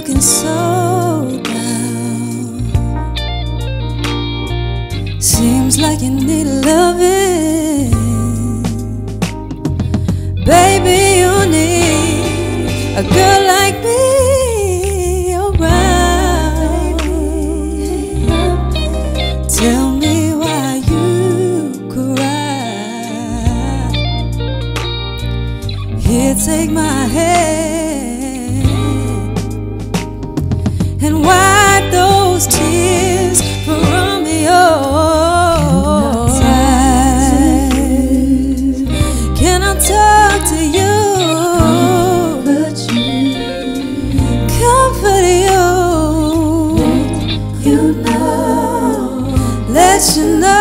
looking so down. Seems like you need loving. Baby, you need a girl like me around. Tell me why you cry. Here, take my hand and wipe those tears from your eyes. Can I talk to you? Comfort you, let you know.